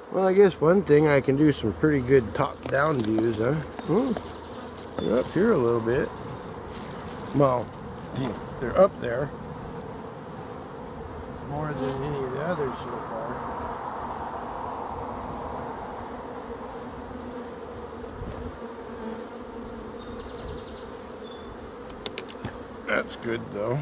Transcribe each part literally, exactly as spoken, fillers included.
Well, I guess one thing, I can do some pretty good top-down views, huh? Hmm. They're up here a little bit. Well, they're up there more than any of the others so far. That's good, though.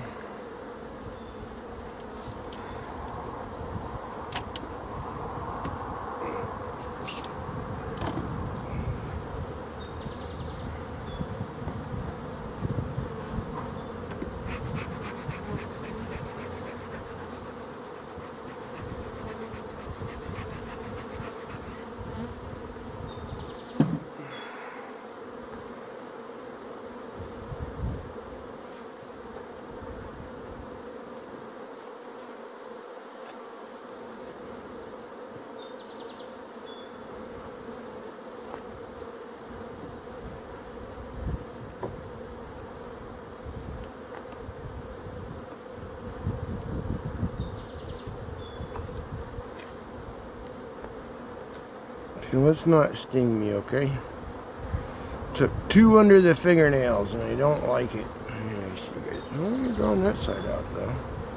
Let's not sting me, okay? Took two under the fingernails and I don't like it. Yeah, see you guys. Oh, you're drawing that side out though.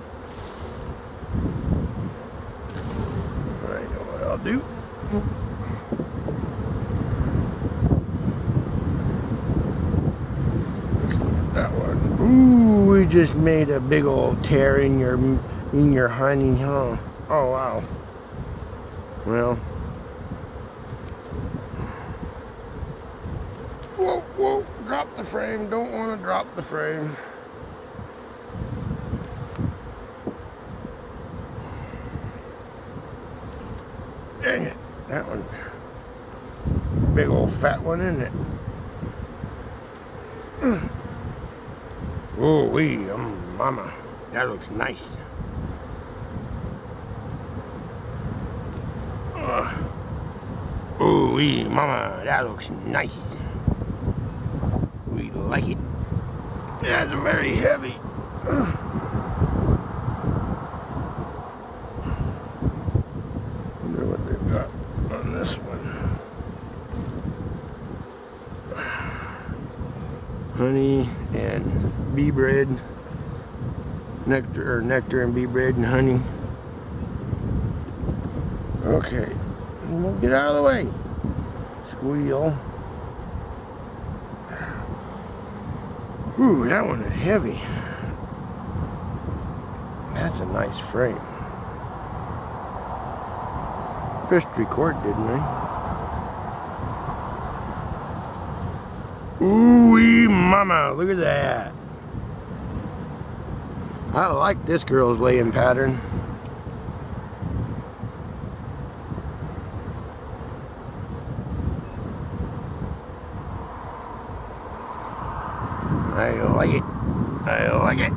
I know what I'll do. Let's look at that one. Ooh, we just made a big old tear in your in your honey, huh? Oh wow. Well. Whoa, whoa, drop the frame. Don't want to drop the frame. Dang it. That one. Big old fat one, isn't it? Oh, wee, um, mama. That looks nice. Uh, oh, wee, mama. That looks nice. We like it. That's very heavy. Wonder what they've got on this one. Honey and bee bread. Nectar or nectar and bee bread and honey. Okay. We'll get out of the way. Squeal. Ooh, that one is heavy. That's a nice frame. Pressed record, didn't I? Ooh-wee mama, look at that. I like this girl's laying pattern. I like it. I like it.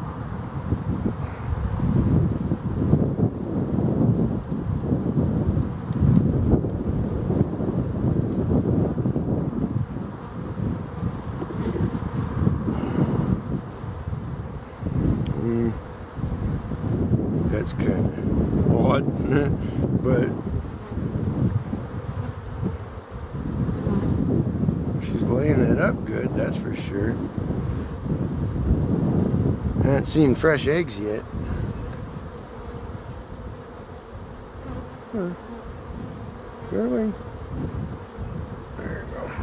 Mm. That's kind of odd, but she's laying it up good, that's for sure. I haven't seen fresh eggs yet. Huh. Fairway. There you go.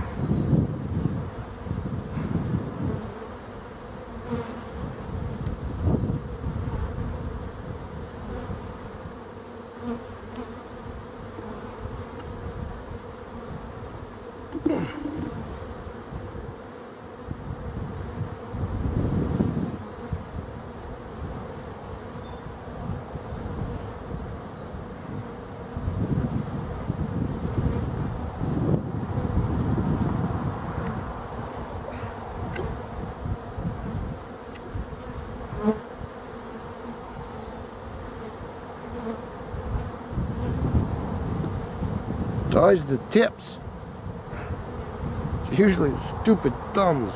It's always the tips. It's usually the stupid thumbs.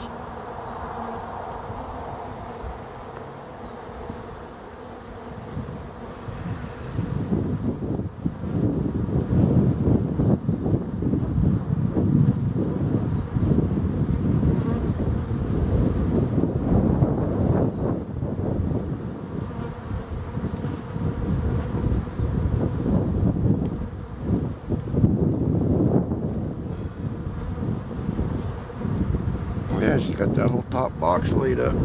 Yeah, she's got that whole top box laid up.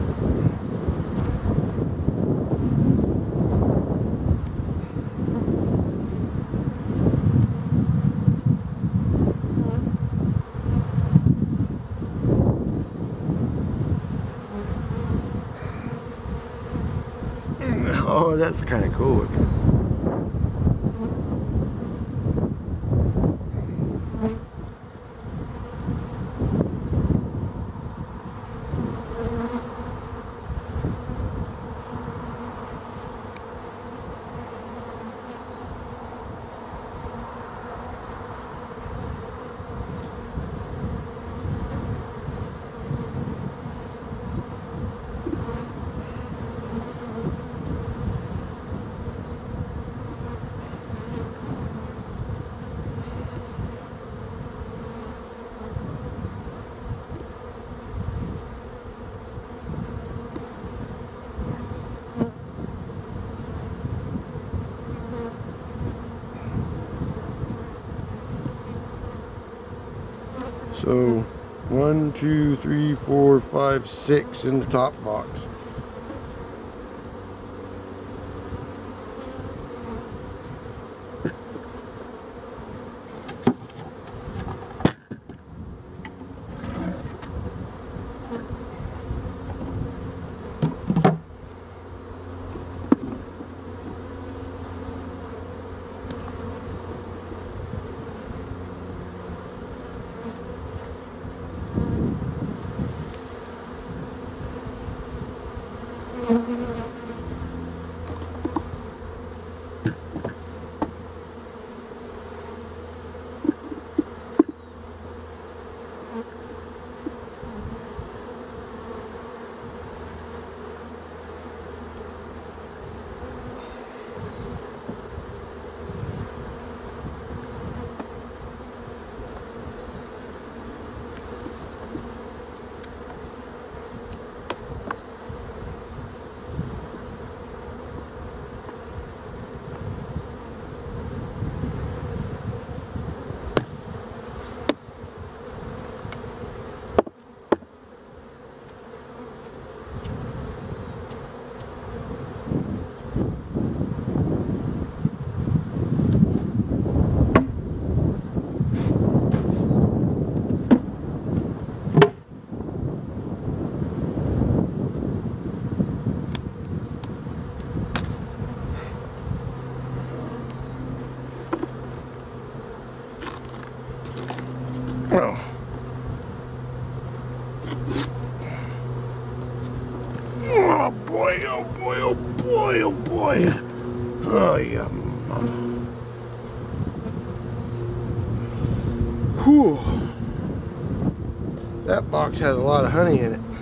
Oh, that's kind of cool looking. So, one, two, three, four, five, six in the top box. Oh. Oh boy, oh boy, oh boy, oh boy. Oh yeah. Whew. That box has a lot of honey in it.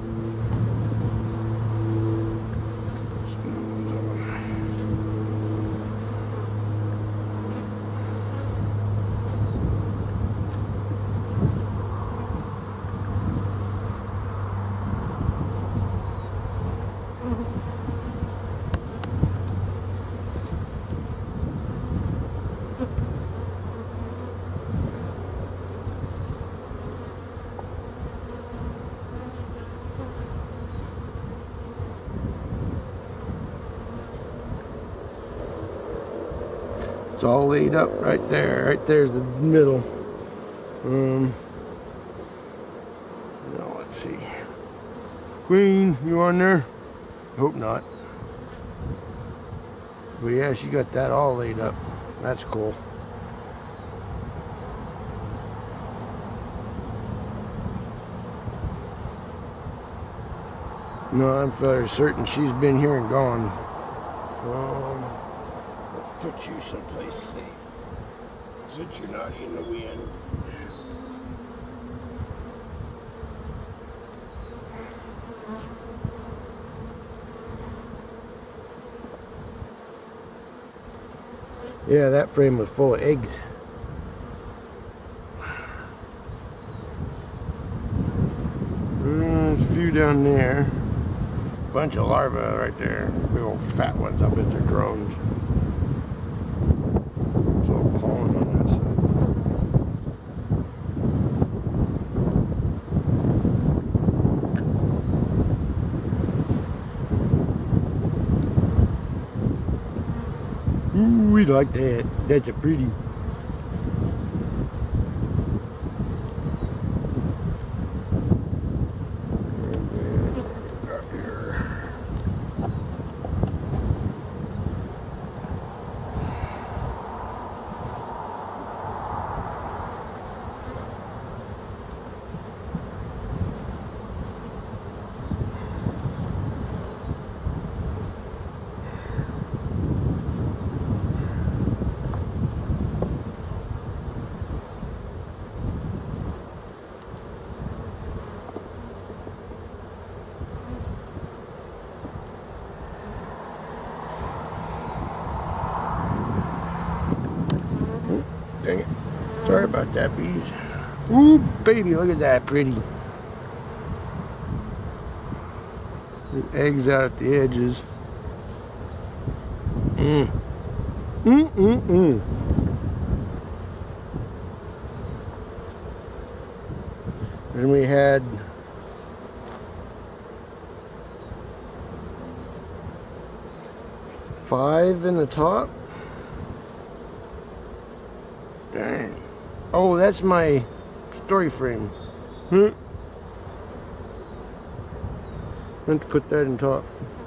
It's all laid up right there. Right there's the middle. Um, now let's see. Queen, you on there? Hope not. But yeah, she got that all laid up. That's cool. No, I'm fairly certain she's been here and gone. Um, Put you someplace safe, so that you're not in the wind. Yeah, that frame was full of eggs. There's a few down there. Bunch of larvae right there. Big old fat ones. I bet they're drones. It's all pollen on that Ooh, we like that. That's a pretty. Dang it. Sorry about that, bees. Ooh, baby, look at that, pretty. The eggs out at the edges. Mm. Mm, mm, mm. Then we had five in the top. Dang. Oh, that's my story frame. Hmm. Meant to put that in top.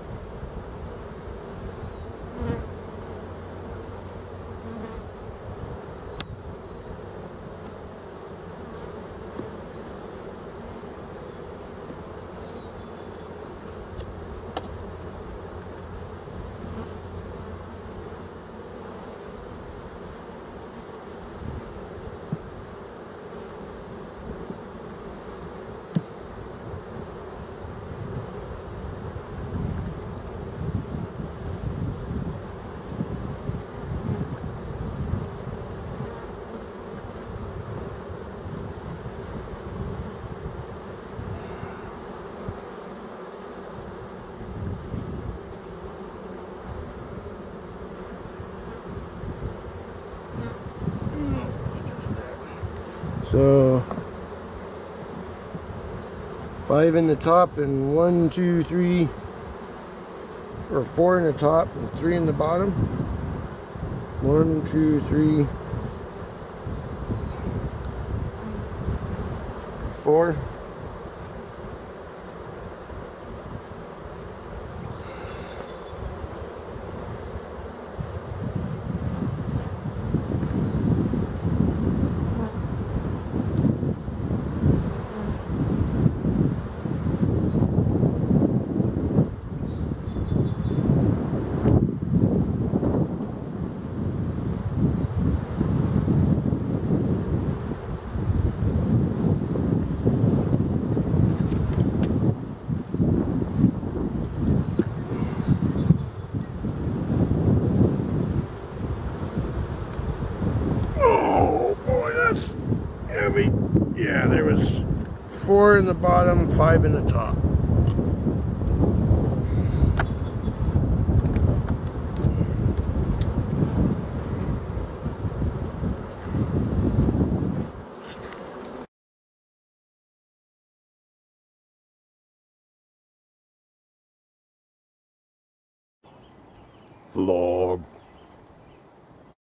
So five in the top and one, two, three, or four in the top and three in the bottom. One, two, three, four. Heavy. Yeah, there was four in the bottom, five in the top. Vlog.